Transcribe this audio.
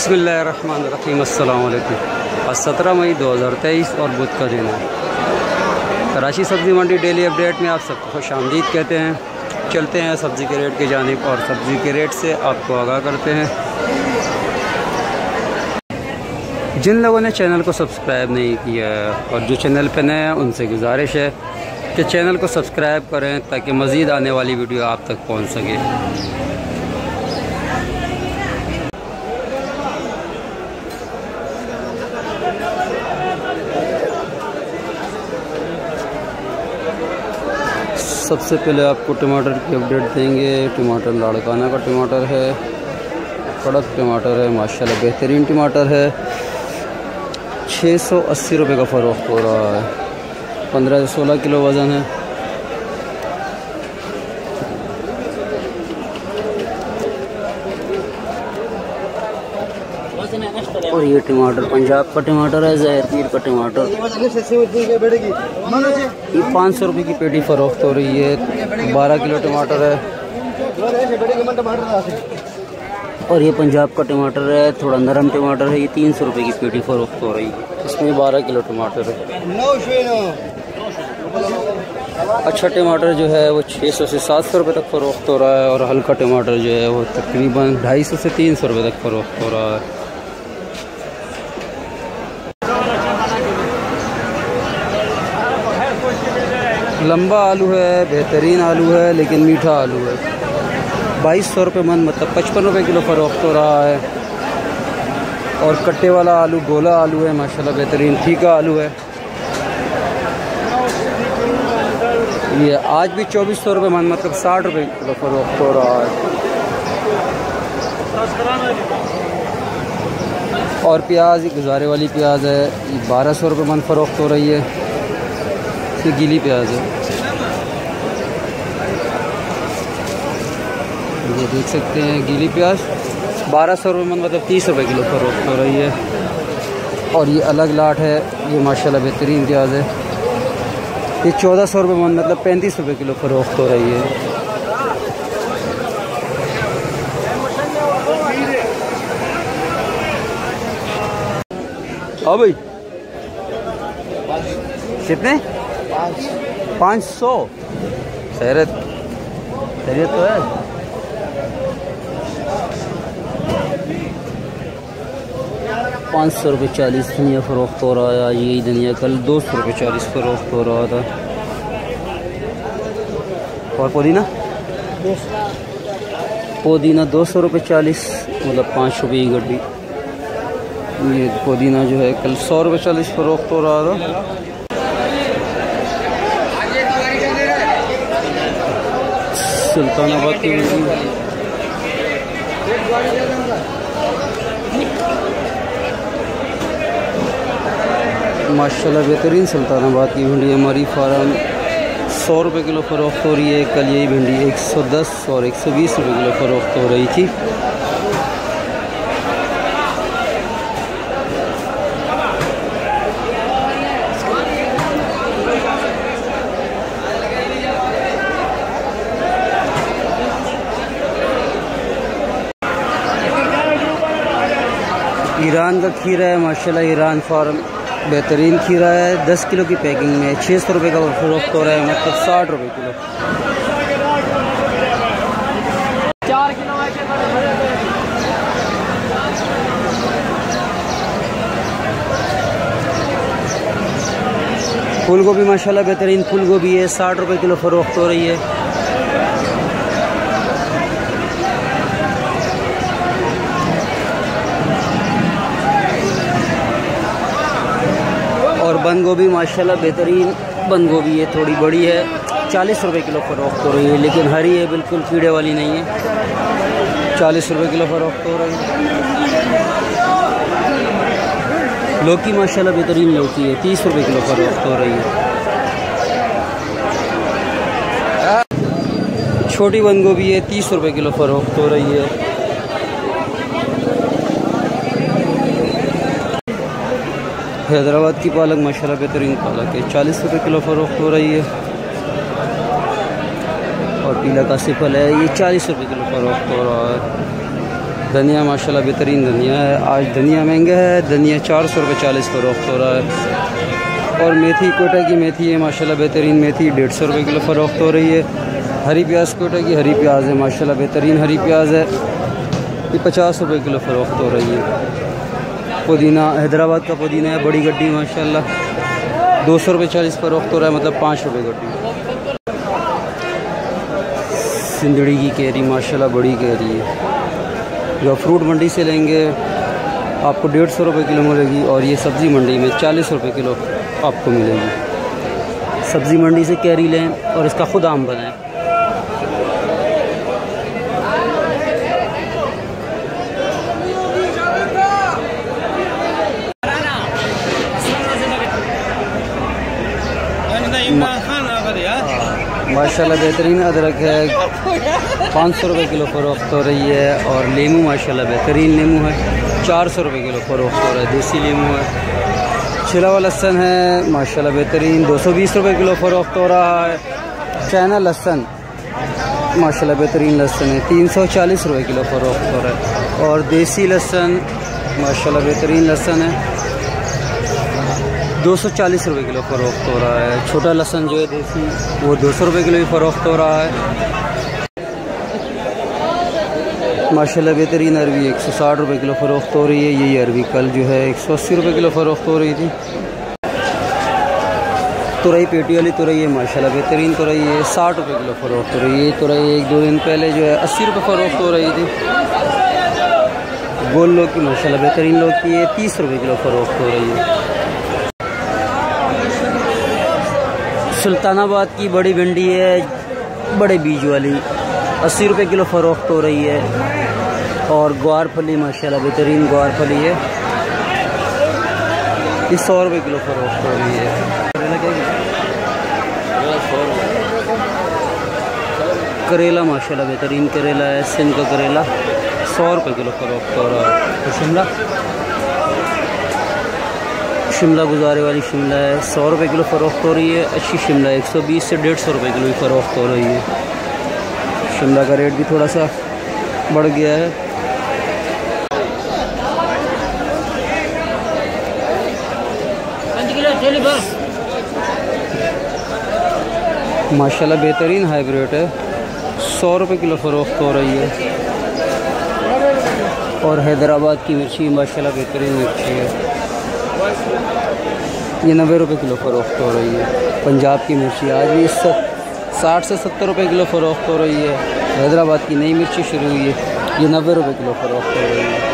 बिस्मिल्लाहिर्रहमानिर्रहीम। अस्सलाम वालेकुम। आज 17 मई 2023 और बुध का दिन है। कराची सब्ज़ी मंडी डेली अपडेट में आप सबको खुश आमदीद कहते हैं। चलते हैं सब्ज़ी के रेट की जानिब और सब्ज़ी के रेट से आपको आगाह करते हैं। जिन लोगों ने चैनल को सब्सक्राइब नहीं किया है और जो चैनल पर नए हैं उनसे गुजारिश है कि चैनल को सब्सक्राइब करें ताकि मज़ीद आने वाली वीडियो आप तक पहुँच सके। सबसे पहले आपको टमाटर की अपडेट देंगे। टमाटर लाड़काना का टमाटर है, कड़क टमाटर है, माशाल्लाह बेहतरीन टमाटर है। 680 रुपये का फ़रोख्त हो रहा है। 15 से 16 किलो वज़न है। और ये टमाटर पंजाब का टमाटर है, ज़हरपीर का टमाटर। ये 500 रुपये की पेटी फ़रोख्त हो रही है। 12 किलो टमाटर है। और ये पंजाब का टमाटर है, थोड़ा नरम टमाटर है। ये 300 रुपये की पेटी फ़रोख्त हो रही है। इसमें 12 किलो टमाटर है। अच्छा टमाटर जो है वो 600 से 700 रुपये तक फ़रोख्त हो रहा है। और हल्का टमाटर जो है वो तकरीबन 250 से 300 रुपये तक फ़रोख्त हो रहा है। लंबा आलू है, बेहतरीन आलू है, लेकिन मीठा आलू है। 2200 रुपये मन, मतलब 55 रुपये किलो फ़रोख्त हो रहा है। और कट्टे वाला आलू, गोला आलू है, माशाल्लाह बेहतरीन फीका आलू है। ये आज भी 2400 रुपये मन, मतलब 60 रुपये किलो फ़रोख्त हो रहा है। और प्याज, गुजारे वाली प्याज है, ये 1200 रुपये मन फ़रोख्त हो रही है। ये गीली प्याज है, ये देख सकते हैं गीली प्याज 1200 रुपये मन, मतलब 30 रुपये किलो फ़रोख्त हो रही है। और ये अलग लाट है, ये माशाल्लाह बेहतरीन प्याज है। ये 1400 रुपये मन, मतलब 35 रुपये किलो फ़रोख्त हो रही है। हाँ भाई, कितने? 500। खैरियत तो है। ₹540 धनिया फ़रोख्त हो रहा है। आज यही धनिया कल ₹240 फ़रोख्त हो रहा था। और पुदीना 240, मतलब 5 रुपये की गड्डी। ये पुदीना जो है कल ₹100 फ़रोख्त हो रहा था। सुल्तानाबाद की माशाल्लाह बेहतरीन सुल्तानाबाद की भिंडी हमारी फार्म 100 रुपये किलो फ़रोख्त हो रही है। कल यही भिंडी 110 और 120 रुपये किलो फ़रोख्त हो रही थी। ईरान का खीरा है, माशाल्लाह ईरान फार्म बेहतरीन खीरा है। 10 किलो की पैकिंग में 600 रुपये का फ़रोख्त हो रहा है, मतलब 60 रुपये किलो। फूल गोभी माशाल्लाह बेहतरीन फूल गोभी है, 60 रुपये किलो फ़रोख्त हो रही है। और बंद गोभी माशाल्लाह बेहतरीन बंद गोभी है, थोड़ी बड़ी है, 40 रुपये किलो फ़रोख्त हो रही है, लेकिन हरी है, बिल्कुल कीड़े वाली नहीं है। 40 रुपये किलो फ़रोख्त हो रही है। लौकी माशाल्लाह बेहतरीन लौकी है, 30 रुपये किलो फ़रोख्त हो रही है। छोटी बंद गोभी है, 30 रुपये किलो फ़रोख्त हो रही है। हैदराबाद की पालक माशाल्लाह बेहतरीन पालक है, 40 रुपये किलो फ़रोख्त हो रही है। और पीला का सिफल है, ये 40 रुपये किलो फ़रोख्त हो रहा है। धनिया माशाल्लाह बेहतरीन धनिया है। आज धनिया महंगा है, धनिया 400 रुपये 40 फ़रोख्त हो रहा है। और मेथी कोटा की मेथी है माशाल्लाह बेहतरीन मेथी 150 रुपये किलो फ़रोख्त हो रही है। हरी प्याज कोटा की हरी प्याज है माशाल्लाह बेहतरीन हरी प्याज है, ये 50 रुपये किलो फ़रोख्त हो रही है। पुदीना हैदराबाद का पुदीना है बड़ी गड्डी माशाल्लाह 200 रुपये 40 फ़रोख्त हो रहा है, मतलब 5 रुपये गड्डी। सिंदड़ी की कैरी माशाल्लाह बड़ी कैरी है, जो फ्रूट मंडी से लेंगे आपको 150 रुपये किलो मिलेगी, और ये सब्ज़ी मंडी में 40 रुपये किलो आपको मिलेगी। सब्ज़ी मंडी से कैरी लें और इसका खुद आम बनाएं। माशाल्लाह बेहतरीन अदरक है 500 रुपये किलो फ़रोख्त हो रही है। और लेमू माशाल्लाह बेहतरीन लेमू है 400 रुपये किलो फ़रोख्त हो रहा है, देसी लेमू है। छिला हुआ लहसन है माशाल्लाह बेहतरीन 220 रुपये किलो फ़रोख्त हो रहा है। चाइना लहसन माशाल्लाह बेहतरीन लहसन है 340 रुपये किलो फ़रोख्त हो रहा है। और देसी लहसन माशाल्लाह बेहतरीन लहसन है 240 रुपये किलो फ़रोख्त हो रहा है। छोटा लहसन जो है देसी वो 200 रुपये किलो ही फ़रोख्त हो रहा है। माशाल्लाह बेहतरीन अरबी 160 रुपये किलो फ़रोख्त हो रही है। यही अरबी कल जो है 180 रुपये किलो फ़रोख्त हो रही थी। तुरई पेटी वाली तुरई है माशाल्लाह बेहतरीन तुरई है 60 रुपये किलो फ़रोख्त हो रही है। तुरई 1-2 दिन पहले जो है 80 रुपये फ़रोख्त हो रही थी। गोल लौकी माशाल्लाह बेहतरीन लौकी है 30 रुपये किलो फ़रोख्त हो रही है। सुल्तानाबाद की बड़ी भिंडी है बड़े बीज वाली 80 रुपये किलो फ़रोख्त हो रही है। और ग्वार फली माशाल्लाह बेहतरीन ग्वार फली है, ये 100 रुपये किलो फ़रोख्त हो रही है। करेला माशाल्लाह बेहतरीन करेला है, सिंध का करेला 100 रुपये किलो फ़रोख्त हो रहा है। तो शिमला गुजारे वाली शिमला है 100 रुपये किलो फ़रोख्त हो रही है। अच्छी शिमला 120 से 150 रुपये किलो ही फ़रोख्त हो रही है। शिमला का रेट भी थोड़ा सा बढ़ गया है। माशाल्लाह बेहतरीन हाइब्रिड है 100 रुपये किलो फ़रोख्त हो रही है। और हैदराबाद की मिर्ची माशाल्लाह बेहतरीन मिर्ची है, ये 90 रुपये किलो फ़रोख्त हो रही है। पंजाब की मिर्ची आज भी 60 से 70 रुपये किलो फ़रोख्त हो रही है। हैदराबाद की नई मिर्ची शुरू हुई है, ये 90 रुपये किलो फ़रोख्त हो रही है।